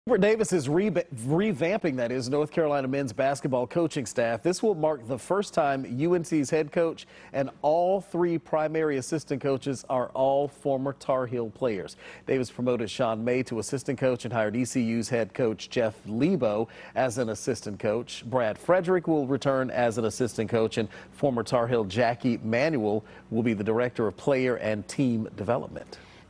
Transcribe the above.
Hubert Davis is revamping, that is, North Carolina men's basketball coaching staff. This will mark the first time UNC's head coach and all three primary assistant coaches are all former Tar Heel players. Davis promoted Sean May to assistant coach and hired ECU's head coach Jeff Lebo as an assistant coach. Brad Frederick will return as an assistant coach, and former Tar Heel Manuel will be the director of player and team development.